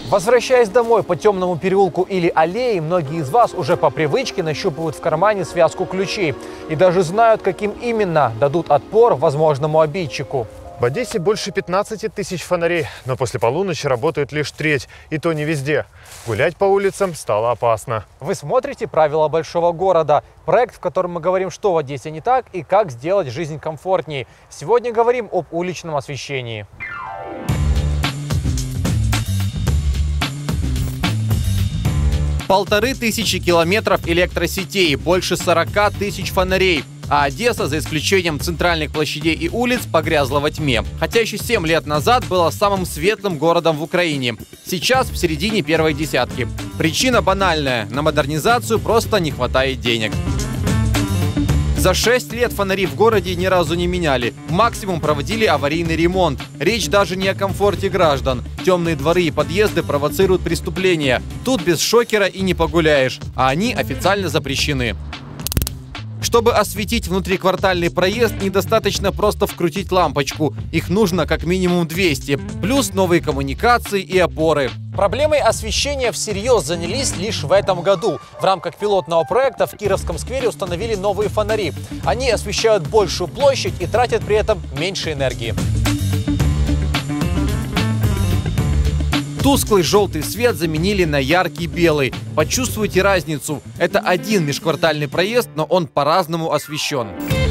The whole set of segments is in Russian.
Возвращаясь домой по темному переулку или аллее, многие из вас уже по привычке нащупывают в кармане связку ключей. И даже знают, каким именно дадут отпор возможному обидчику. В Одессе больше 15 тысяч фонарей, но после полуночи работает лишь треть, и то не везде. Гулять по улицам стало опасно. Вы смотрите «Правила большого города» – проект, в котором мы говорим, что в Одессе не так и как сделать жизнь комфортнее. Сегодня говорим об уличном освещении. Полторы тысячи километров электросетей, больше 40 тысяч фонарей. А Одесса, за исключением центральных площадей и улиц, погрязла во тьме. Хотя еще 7 лет назад была самым светлым городом в Украине. Сейчас в середине первой десятки. Причина банальная – на модернизацию просто не хватает денег. За 6 лет фонари в городе ни разу не меняли. Максимум проводили аварийный ремонт. Речь даже не о комфорте граждан. Темные дворы и подъезды провоцируют преступления. Тут без шокера и не погуляешь. А они официально запрещены. Чтобы осветить внутриквартальный проезд, недостаточно просто вкрутить лампочку. Их нужно как минимум 200. Плюс новые коммуникации и опоры. Проблемой освещения всерьез занялись лишь в этом году. В рамках пилотного проекта в Кировском сквере установили новые фонари. Они освещают большую площадь и тратят при этом меньше энергии. Тусклый желтый свет заменили на яркий белый. Почувствуйте разницу. Это один межквартальный проезд, но он по-разному освещен.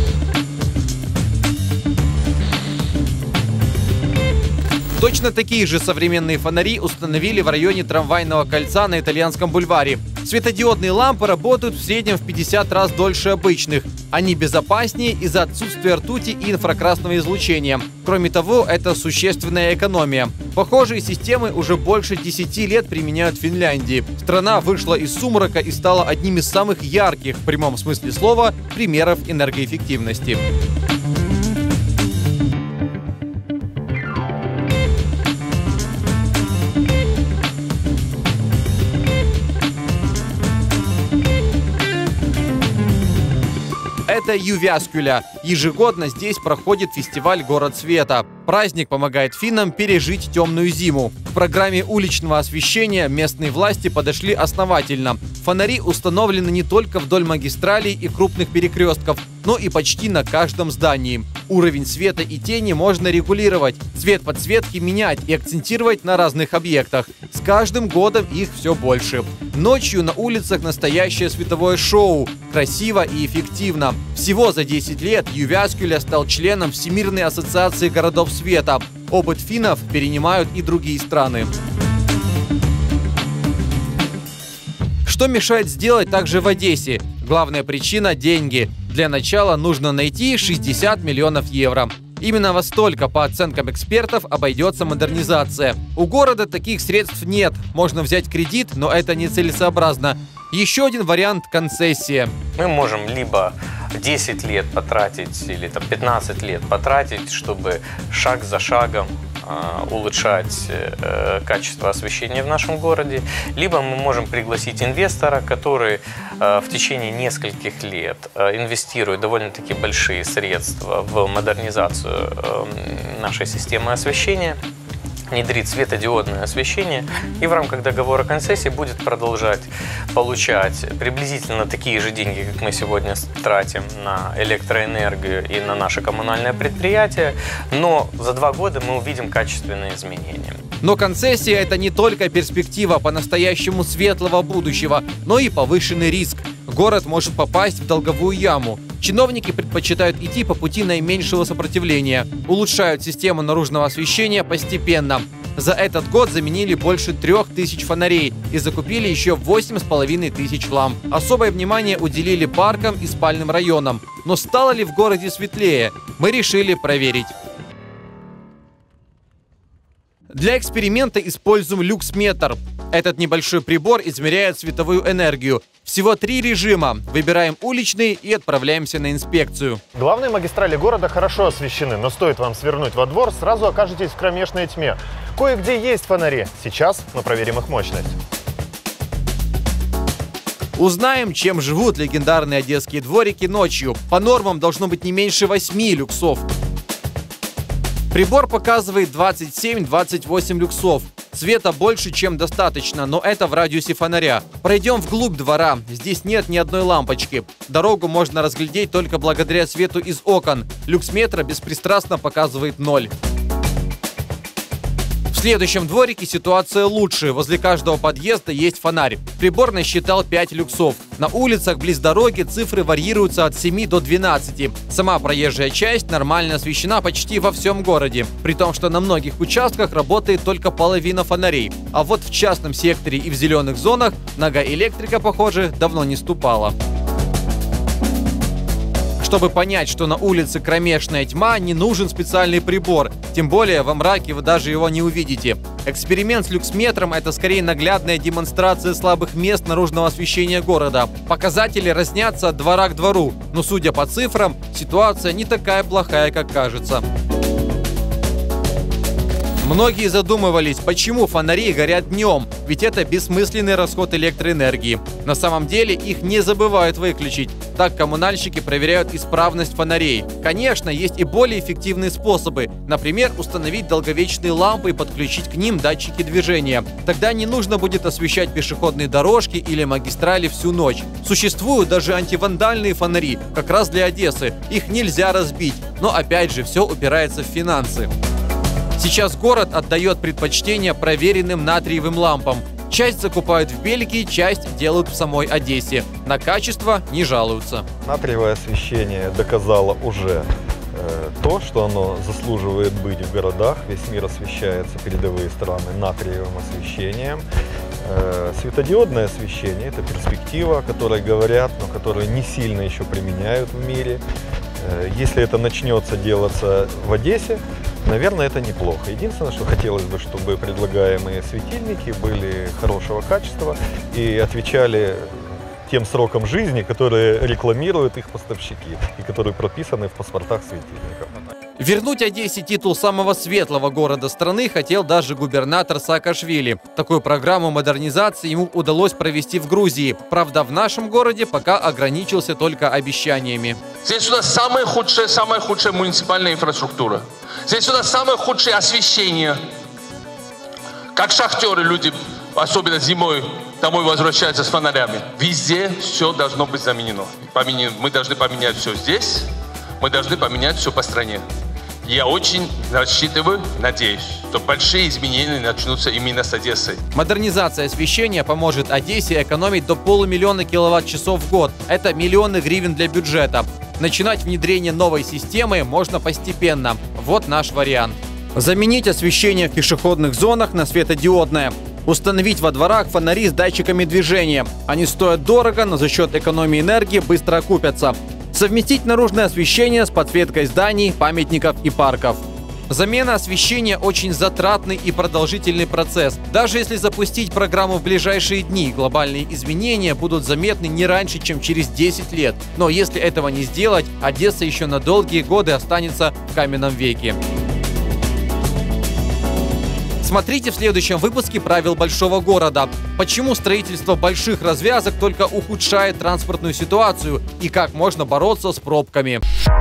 Точно такие же современные фонари установили в районе трамвайного кольца на Итальянском бульваре. Светодиодные лампы работают в среднем в 50 раз дольше обычных. Они безопаснее из-за отсутствия ртути и инфракрасного излучения. Кроме того, это существенная экономия. Похожие системы уже больше 10 лет применяют в Финляндии. Страна вышла из сумрака и стала одним из самых ярких, в прямом смысле слова, примеров энергоэффективности. Это Ювяскюля. Ежегодно здесь проходит фестиваль «Город света». Праздник помогает финнам пережить темную зиму. В программе уличного освещения местные власти подошли основательно. Фонари установлены не только вдоль магистралей и крупных перекрестков, но и почти на каждом здании. Уровень света и тени можно регулировать, цвет подсветки менять и акцентировать на разных объектах. С каждым годом их все больше. Ночью на улицах настоящее световое шоу. Красиво и эффективно. Всего за 10 лет Ювяскюля стал членом Всемирной ассоциации городов света. Опыт финнов перенимают и другие страны. Что мешает сделать также в Одессе? Главная причина – деньги. Для начала нужно найти 60 миллионов евро. Именно во столько, по оценкам экспертов, обойдется модернизация. У города таких средств нет. Можно взять кредит, но это нецелесообразно. Еще один вариант – концессия. Мы можем либо 10 лет потратить или 15 лет потратить, чтобы шаг за шагом улучшать качество освещения в нашем городе, либо мы можем пригласить инвестора, который в течение нескольких лет инвестирует довольно-таки большие средства в модернизацию нашей системы освещения, внедрит светодиодное освещение и в рамках договора концессии будет продолжать получать приблизительно такие же деньги, как мы сегодня тратим на электроэнергию и на наше коммунальное предприятие, но за 2 года мы увидим качественные изменения. Но концессия – это не только перспектива по-настоящему светлого будущего, но и повышенный риск. Город может попасть в долговую яму. Чиновники предпочитают идти по пути наименьшего сопротивления. Улучшают систему наружного освещения постепенно. За этот год заменили больше 3000 фонарей и закупили еще 8500 ламп. Особое внимание уделили паркам и спальным районам. Но стало ли в городе светлее? Мы решили проверить. Для эксперимента используем люксметр. Этот небольшой прибор измеряет световую энергию. Всего 3 режима. Выбираем уличный и отправляемся на инспекцию. Главные магистрали города хорошо освещены, но стоит вам свернуть во двор, сразу окажетесь в кромешной тьме. Кое-где есть фонари. Сейчас мы проверим их мощность. Узнаем, чем живут легендарные одесские дворики ночью. По нормам должно быть не меньше 8 люксов. Прибор показывает 27-28 люксов. Света больше, чем достаточно, но это в радиусе фонаря. Пройдем вглубь двора. Здесь нет ни одной лампочки. Дорогу можно разглядеть только благодаря свету из окон. Люксметра беспристрастно показывает 0. В следующем дворике ситуация лучше. Возле каждого подъезда есть фонарь. Прибор насчитал 5 люксов. На улицах близ дороги цифры варьируются от 7 до 12. Сама проезжая часть нормально освещена почти во всем городе. При том, что на многих участках работает только половина фонарей. А вот в частном секторе и в зеленых зонах нога электрика, похоже, давно не ступала. Чтобы понять, что на улице кромешная тьма, не нужен специальный прибор. Тем более во мраке вы даже его не увидите. Эксперимент с люксметром – это скорее наглядная демонстрация слабых мест наружного освещения города. Показатели разнятся от двора к двору, но, судя по цифрам, ситуация не такая плохая, как кажется. Многие задумывались, почему фонари горят днем, ведь это бессмысленный расход электроэнергии. На самом деле их не забывают выключить. Так коммунальщики проверяют исправность фонарей. Конечно, есть и более эффективные способы. Например, установить долговечные лампы и подключить к ним датчики движения. Тогда не нужно будет освещать пешеходные дорожки или магистрали всю ночь. Существуют даже антивандальные фонари, как раз для Одессы. Их нельзя разбить. Но опять же, все упирается в финансы. Сейчас город отдает предпочтение проверенным натриевым лампам. Часть закупают в Бельгии, часть делают в самой Одессе. На качество не жалуются. Натриевое освещение доказало уже то, что оно заслуживает быть в городах. Весь мир освещается, передовые страны, натриевым освещением. Светодиодное освещение – это перспектива, о которой говорят, но которую не сильно еще применяют в мире. Если это начнется делаться в Одессе, наверное, это неплохо. Единственное, что хотелось бы, чтобы предлагаемые светильники были хорошего качества и отвечали тем срокам жизни, которые рекламируют их поставщики и которые прописаны в паспортах светильников. Вернуть Одессе титул самого светлого города страны хотел даже губернатор Саакашвили. Такую программу модернизации ему удалось провести в Грузии. Правда, в нашем городе пока ограничился только обещаниями. Здесь у нас самая худшая муниципальная инфраструктура. Здесь у нас самое худшее освещение. Как шахтеры, люди, особенно зимой, домой возвращаются с фонарями. Везде все должно быть заменено. Мы должны поменять все здесь, мы должны поменять все по стране. Я очень рассчитываю, надеюсь, что большие изменения начнутся именно с Одессы. Модернизация освещения поможет Одессе экономить до 500 000 киловатт-часов в год. Это миллионы гривен для бюджета. Начинать внедрение новой системы можно постепенно. Вот наш вариант. Заменить освещение в пешеходных зонах на светодиодное. Установить во дворах фонари с датчиками движения. Они стоят дорого, но за счет экономии энергии быстро окупятся. Совместить наружное освещение с подсветкой зданий, памятников и парков. Замена освещения очень затратный и продолжительный процесс. Даже если запустить программу в ближайшие дни, глобальные изменения будут заметны не раньше, чем через 10 лет. Но если этого не сделать, Одесса еще на долгие годы останется в каменном веке. Смотрите в следующем выпуске «Правил большого города». Почему строительство больших развязок только ухудшает транспортную ситуацию и как можно бороться с пробками.